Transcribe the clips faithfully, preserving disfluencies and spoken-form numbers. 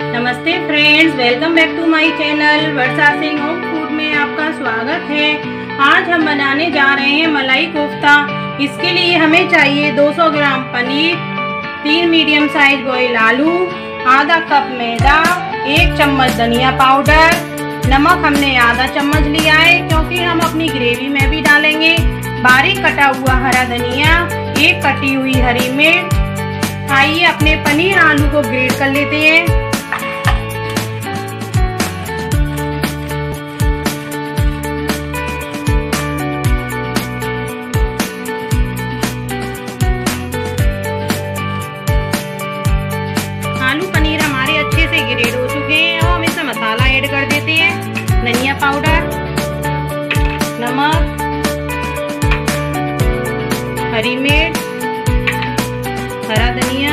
नमस्ते friends, welcome back to my channel Varsha Singh home food में आपका स्वागत है। आज हम बनाने जा रहे हैं मलाई कोफ्ता। इसके लिए हमें चाहिए दो सौ ग्राम पनीर, तीन मीडियम साइज बॉयल आलू, आधा कप मैदा, एक चम्मच धनिया पाउडर, नमक हमने आधा चम्मच लिया है क्योंकि हम अपनी ग्रेवी में भी डालेंगे, बारीक कटा हुआ हरा धनिया, एक कटी हुई हरी मिर्च। आइए अपने पनीर आलू को ग्रेट कर लेते हैं। आलू पनीर हमारे अच्छे से ग्रेड हो चुके हैं। अब हम इसमें मसाला ऐड कर देते हैं। धनिया पाउडर, नमक, हरी मिर्च, हरा धनिया,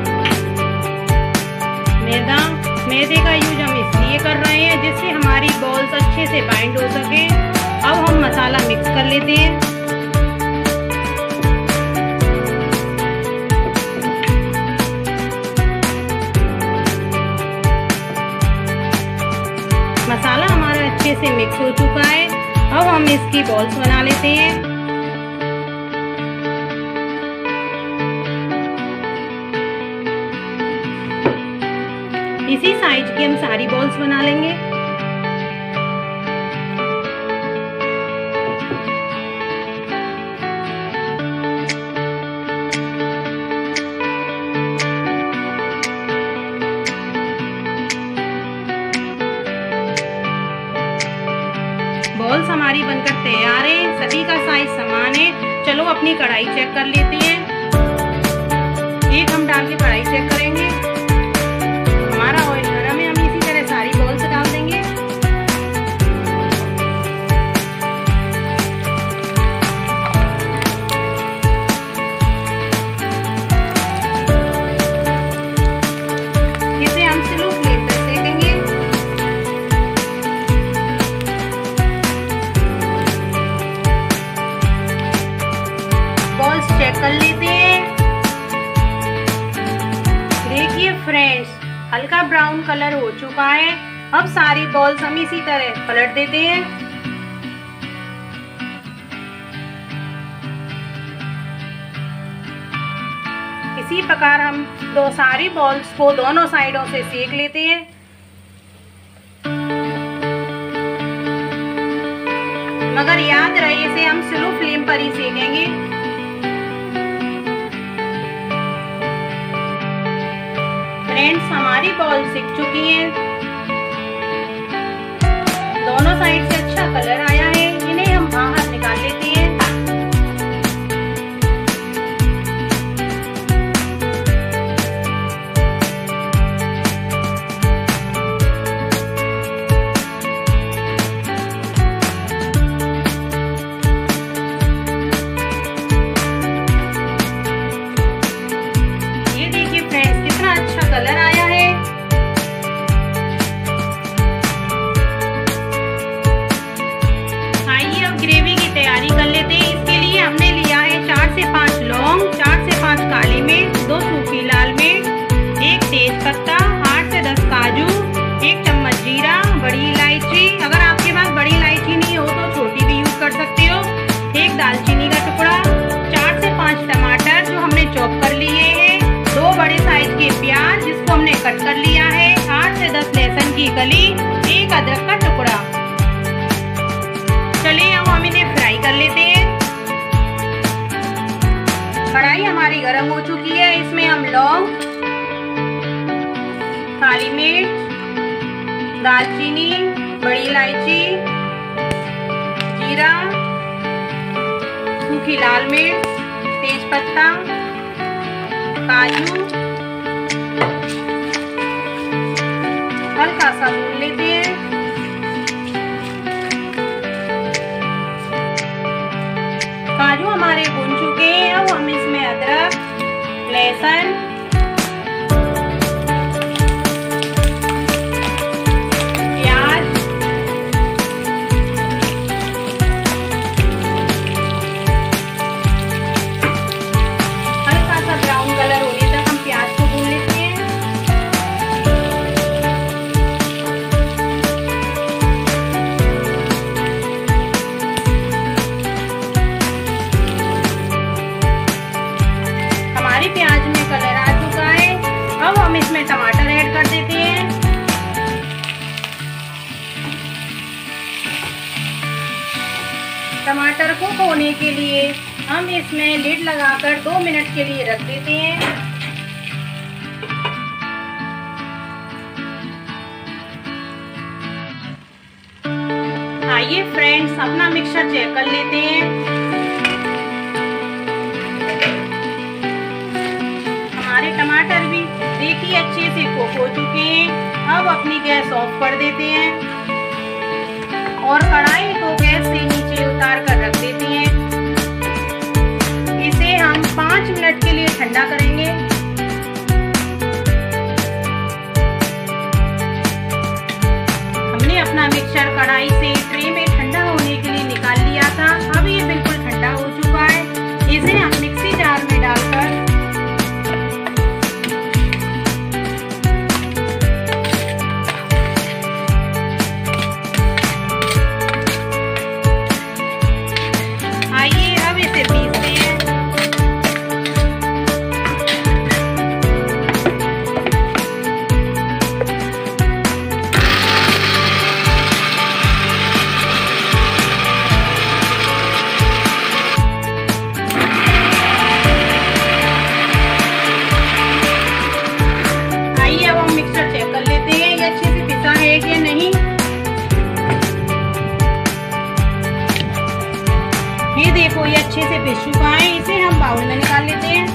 मैदा। मैदे का यूज हम इसलिए कर रहे हैं जिससे हमारी बॉल्स अच्छे से बाइंड हो सके। अब हम मसाला मिक्स कर लेते हैं। मसाला हमारा अच्छे से मिक्स हो चुका है। अब हम इसकी बॉल्स बना लेते हैं। इसी साइज की हम सारी बॉल्स बना लेंगे। बॉल्स हमारी बनकर तैयार है। सभी का साइज समान है। चलो अपनी कढ़ाई चेक कर लेते हैं। एक हम डाल के कढ़ाई चेक करेंगे। हमारा ऑयल गरम है। हम इसी तरह सारी बॉल्स डाल देंगे। इसे हम स्लो फ्लेम पर सेकेंगे। बॉल्स चेक कर लेते हैं। देखिए फ्रेंड्स, हल्का ब्राउन कलर हो चुका है। अब सारी बॉल्स हम इसी तरह पलट देते हैं। इसी प्रकार हम दो सारी बॉल्स को दोनों साइडों से सेक लेते हैं। मगर याद रहे इसे हम स्लो फ्लेम पर ही सेकेंगे। फ्रेंड्स, हमारी बॉल सिक चुकी हैं। दोनों साइड से अच्छा कलर आया है। इन्हें हम बाहर निकाल लेते हैं। ये देखिए फ्रेंड्स, कितना अच्छा कलर आया है। आइए अब ग्रेवी की तैयारी कर लेते हैं। इसके लिए हमने लिया है चार से पाँच लौंग, चार से पाँच काली मिर्च, दो सूखी लाल मिर्च, एक तेज पत्ता, आठ से दस काजू, एक चम्मच जीरा, बड़ी इलायची। अगर आपके पास बड़ी इलायची नहीं हो तो छोटी भी यूज कर सकते हो। एक दालचीनी का टुकड़ा, चार से पाँच टमाटर जो हमने चॉप कर लिए हैं, दो बड़े साइज के प्याज जिसको हमने कट कर लिया है, आठ से दस लहसुन की कली, एक अदरक का टुकड़ा। चलिए अब हम इन्हें फ्राई कर लेते हैं। कढ़ाई हमारी गर्म हो चुकी है। इसमें हम लौंग, काली मिर्च, दालचीनी, बड़ी इलायची, जीरा, सूखी लाल मिर्च, तेज पत्ता, काजू हल्का सा भून लेते हैं। काजू हमारे भून चुके हैं। अब हम इसमें अदरक, लहसुन, प्याज, हल्का सा ब्राउन कलर होने तक हम प्याज को भून लेते हैं। टमाटर को होने के लिए हम इसमें लिड लगाकर दो मिनट के लिए रख देते हैं। आइए फ्रेंड्स, अपना मिक्सचर चेक कर लेते हैं। हमारे टमाटर भी देखिए अच्छे से कुक हो चुके हैं। अब अपनी गैस ऑफ कर देते हैं और कढ़ाई को गैस से नीचे उतार कर रख देते हैं। इसे हम पाँच मिनट के लिए ठंडा करेंगे। हमने अपना मिक्सचर कढ़ाई से ट्रे में ठंडा होने के लिए निकाल लिया था। अब ये बिल्कुल ठंडा हो चुका है। इसे हम मिक्सी जार में डालकर ये देखो ये अच्छे से पिस चुका है। इसे हम बाउल में निकाल लेते हैं।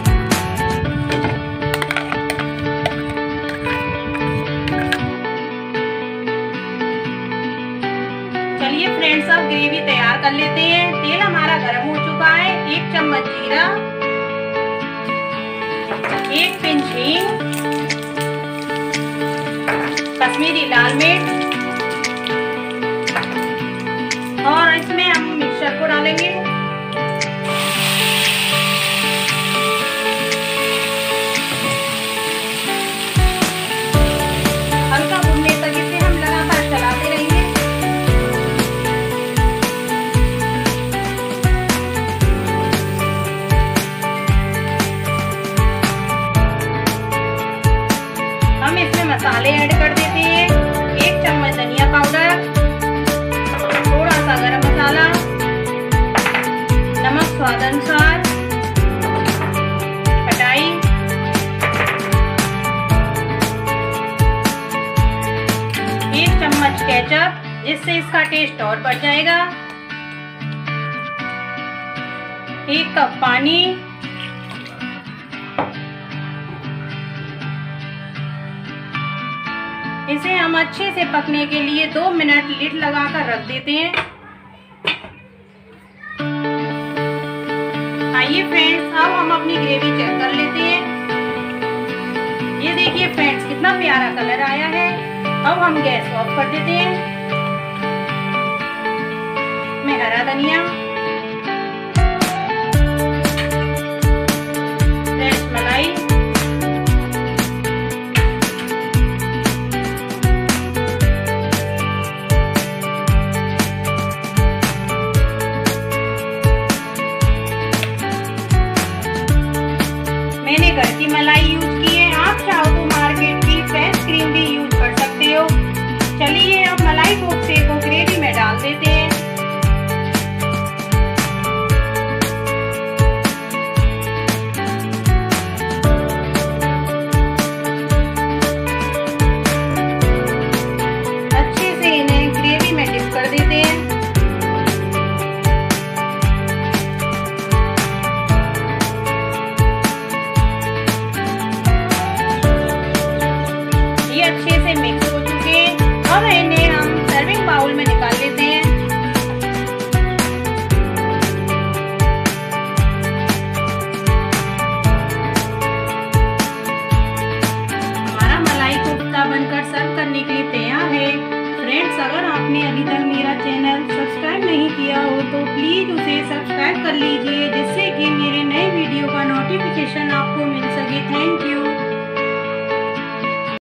चलिए फ्रेंड्स, अब ग्रेवी तैयार कर लेते हैं। तेल हमारा गर्म हो चुका है। एक चम्मच जीरा, एक पिंच हींग, कश्मीरी लाल मिर्च और इसमें हम मिक्सचर को डालेंगे। हल्का भुनने तक इसे हम लगातार चलाते रहेंगे। हम इसमें मसाले ऐड कर देते हैं। एक चम्मच धनिया पाउडर, थोड़ा सा गरम मसाला, नमक स्वाद अनुसार, खटाई, एक चम्मच केचप जिससे इसका टेस्ट और बढ़ जाएगा, एक कप पानी, इसे हम अच्छे से पकने के लिए दो मिनट लिड लगाकर रख देते हैं। आइए फ्रेंड्स, अब हम अपनी ग्रेवी चेक कर लेते हैं। ये देखिए फ्रेंड्स, कितना प्यारा कलर आया है। अब हम गैस ऑफ कर देते हैं। मैं हरा धनिया, फ्रेश मलाई, मैंने घर की मलाई यूज की है। आप चाहो तो मार्केट की फ्रेश क्रीम भी यूज कर सकते हो। चलिए अब मलाई कोफ्ते को ग्रेवी में डाल देते हैं। अच्छे से इन्हें ग्रेवी में डिप कर देते हैं। अच्छे से मिक्स हो चुके हैं। अब इन्हें हम सर्विंग बाउल में निकाल लेते हैं। हमारा मलाई कोफ्ता बनकर सर्व करने के लिए तैयार है। फ्रेंड्स, अगर आपने अभी तक मेरा चैनल सब्सक्राइब नहीं किया हो तो प्लीज उसे सब्सक्राइब कर लीजिए, जिससे कि मेरे नए वीडियो का नोटिफिकेशन आपको मिल सके। Thank you.